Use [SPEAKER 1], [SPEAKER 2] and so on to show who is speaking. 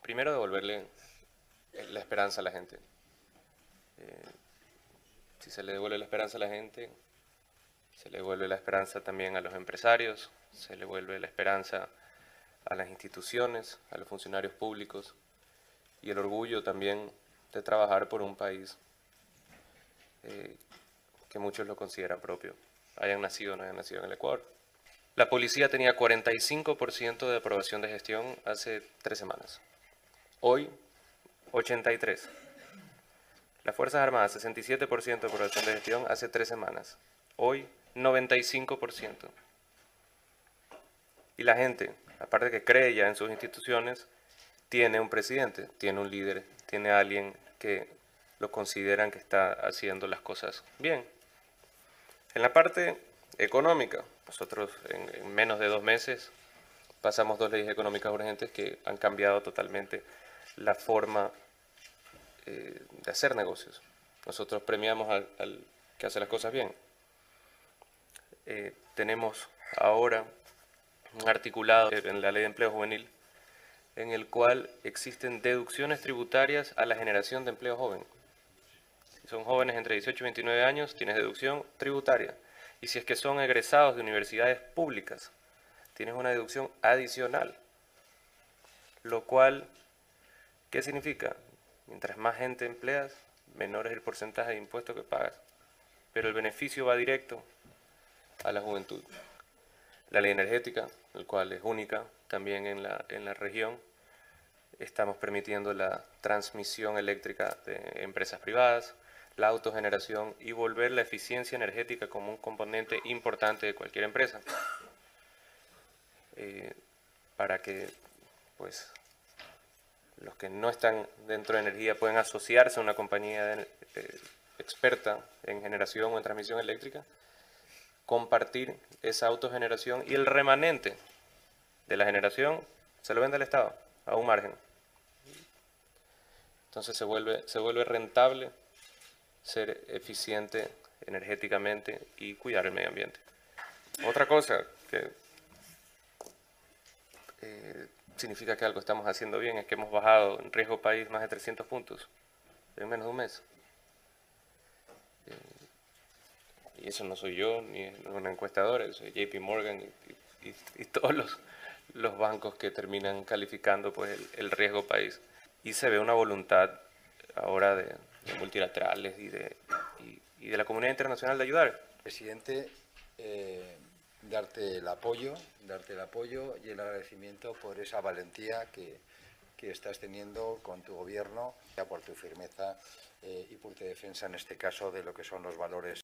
[SPEAKER 1] Primero, devolverle la esperanza a la gente. Si se le devuelve la esperanza a la gente, se le devuelve la esperanza también a los empresarios, se le devuelve la esperanza a las instituciones, a los funcionarios públicos y el orgullo también de trabajar por un país que muchos lo consideran propio, hayan nacido o no hayan nacido en el Ecuador. La policía tenía 45% de aprobación de gestión hace 3 semanas. Hoy, 83%. Las Fuerzas Armadas, 67% de aprobación de gestión hace 3 semanas. Hoy, 95%. Y la gente, aparte de que cree ya en sus instituciones, tiene un presidente, tiene un líder, tiene alguien que lo consideran que está haciendo las cosas bien. En la parte económica, nosotros en menos de 2 meses pasamos 2 leyes económicas urgentes que han cambiado totalmente la forma de hacer negocios. Nosotros premiamos al que hace las cosas bien. Tenemos ahora un articulado en la Ley de Empleo Juvenil en el cual existen deducciones tributarias a la generación de empleo joven. Si son jóvenes entre 18 y 29 años, tienes deducción tributaria. Y si es que son egresados de universidades públicas, tienes una deducción adicional. Lo cual, ¿qué significa? Mientras más gente empleas, menor es el porcentaje de impuestos que pagas. Pero el beneficio va directo a la juventud. La ley energética, el cual es única también en la región, estamos permitiendo la transmisión eléctrica de empresas privadas, la autogeneración y volver la eficiencia energética como un componente importante de cualquier empresa. Para que pues, los que no están dentro de energía puedan asociarse a una compañía experta en generación o en transmisión eléctrica, compartir esa autogeneración y el remanente de la generación se lo vende al Estado a un margen. Entonces se vuelve rentable ser eficiente energéticamente y cuidar el medio ambiente. Otra cosa que significa que algo estamos haciendo bien es que hemos bajado en riesgo país más de 300 puntos en menos de un mes. Y eso no soy yo, ni es una encuestadora, soy JP Morgan y todos los bancos que terminan calificando pues, el riesgo país. Y se ve una voluntad ahora de multilaterales y de la comunidad internacional de ayudar.
[SPEAKER 2] Presidente, darte el apoyo y el agradecimiento por esa valentía que estás teniendo con tu gobierno, por tu firmeza y por tu defensa, en este caso, de lo que son los valores